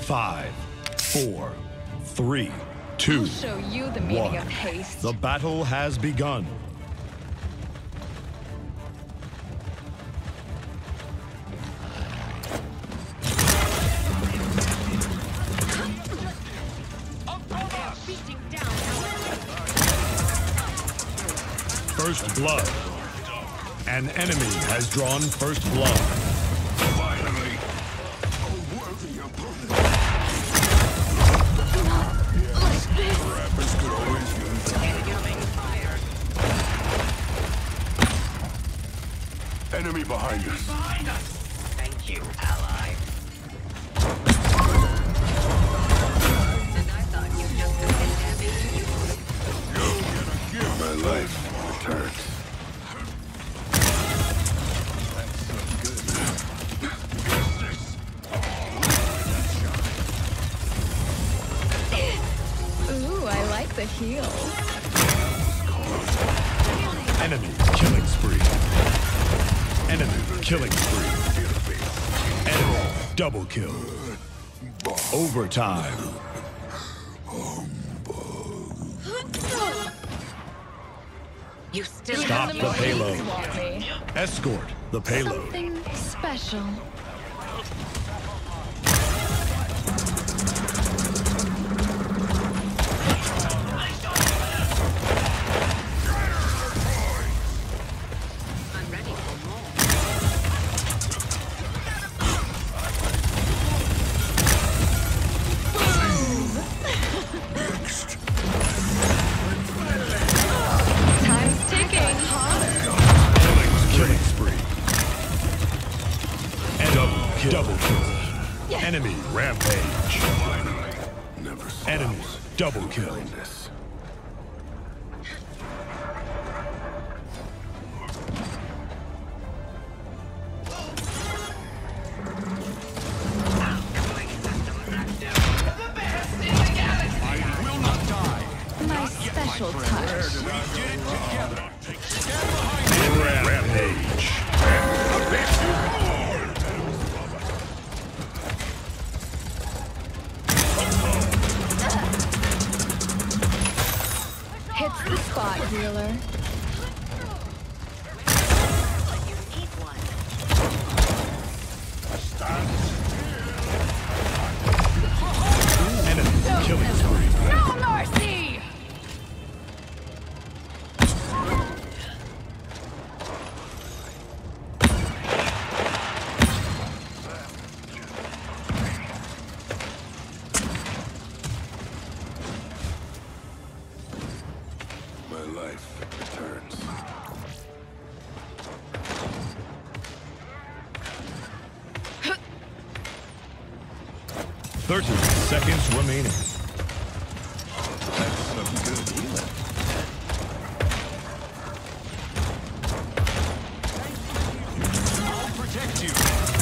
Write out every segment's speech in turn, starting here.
5, 4, 3, 2, I'll show you the meaning 1. of haste. The battle has begun. First blood. An enemy has drawn first blood. Finally, a worthy opponent. Rappers could always use incoming fire. Enemy behind us. Behind us! Thank you, ally. And I thought you just a bit heavy. You'll get a gift. My life returns. Ooh, I like the heels. Enemy killing spree. Enemy killing spree. Enemy double kill. Overtime. You still Stop have the me. payload. Want me. Escort the payload. Something special. I'm ready for more. Time's ticking. Killing spree. Double kill. Enemy rampage. Never stops. Enemy double kill. Kindness. My special touch. Rampage. Hits the spot, healer. You need one. Enemy killing spree. No mercy! My life returns. Thirty seconds remaining. That's some good healing. I'll protect you.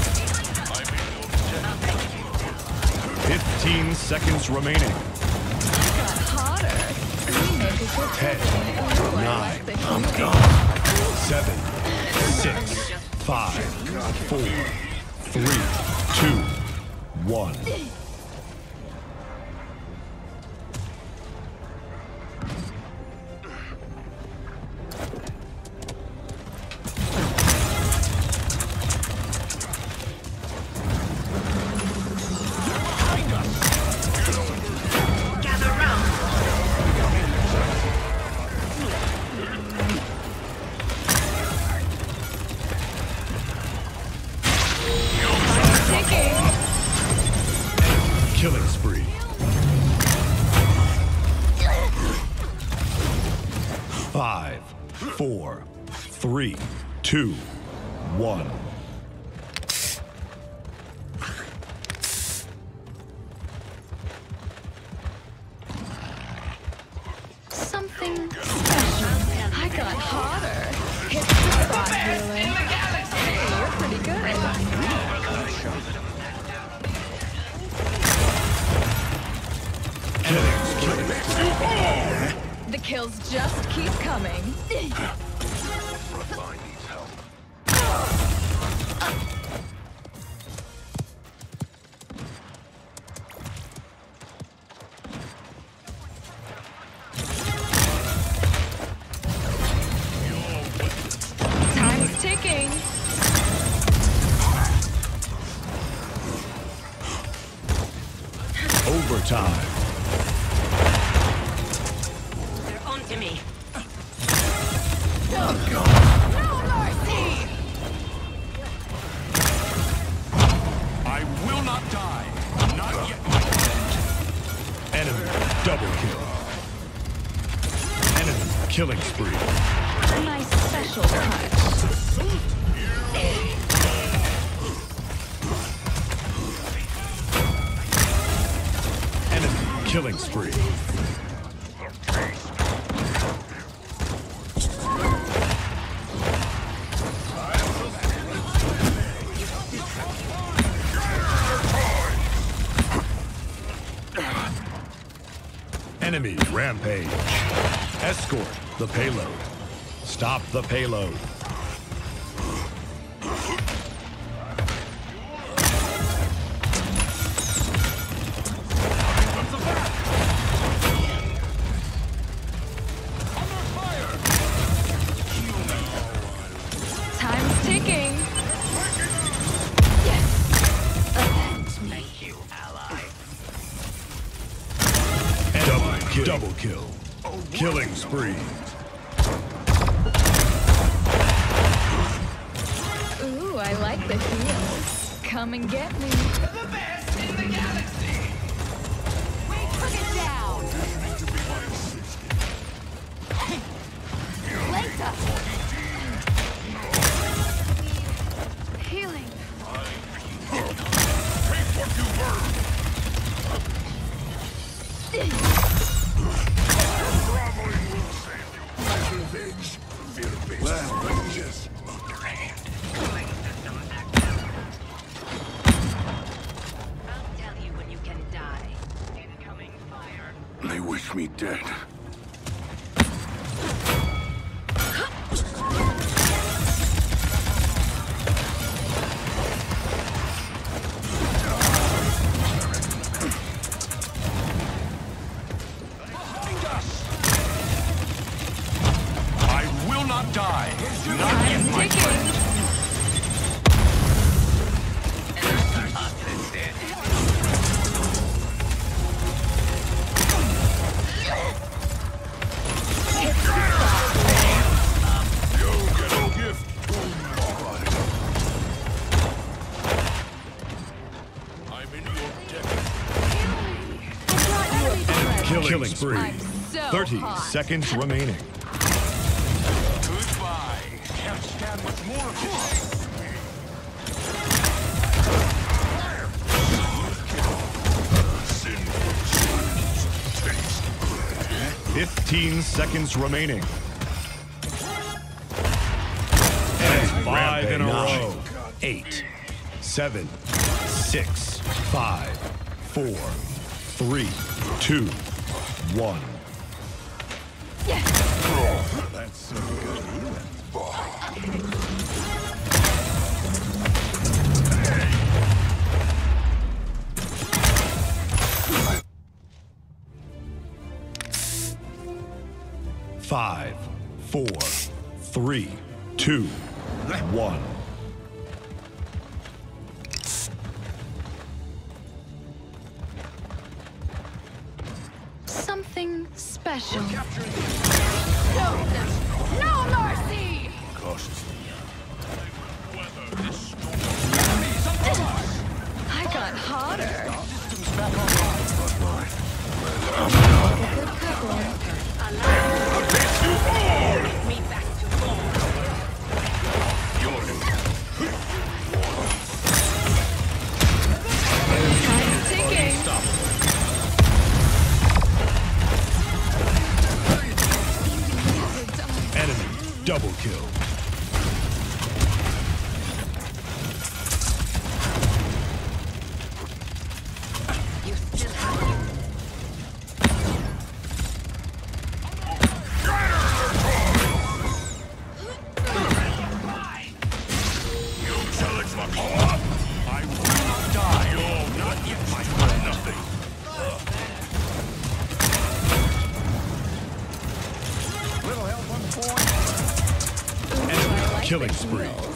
15 seconds remaining. Hotter. We make a good 10, Ooh, I 9, like the healing. 7, 6, 5, 4, 3, 2, 1. Gather round. Ticking. Killing spree. Five, 4, 3, 2, 1. Something special. I got hotter. Hits the spot, healer. Hey, you're pretty good. The kills just keep coming. Frontline needs help. Overtime. They're on to me. No mercy! I will not die. Not yet, my friend. Enemy double kill. Enemy killing spree. My special touch. Enemy killing spree. Enemy rampage. Escort the payload. Stop the payload. Time's ticking. Yes. Avenge me. Thank you, ally. Double kill. Killing spree. Ooh, I like the heels. Come and get me. The best in the galaxy! Wait, put it down. Later. Healing. Take what you earned. Traveling will save you. My revenge. Fear-based vengeance. Underhand. Cooling system active. I'll tell you when you can die. Incoming fire. They wish me dead. I will not die. Not yet, my Ticking. friend. You get a gift. I'm in your debt. Killing spree. I'm so 30 hot. seconds remaining. Goodbye. Can't stand much more of this. 15 seconds remaining. And 5 in a row. 8, 7, 6, 5, 4, 3, 2, 1. That's so good. 5, 4, 3, 2, 1. Something special. No mercy! Cautiously. I got hotter. Good couple. Me back to home. Time's ticking. Enemy double kill. You still have Challenge my power. I will not die. You're not yet my friend. Nothing. Enemy killing spree.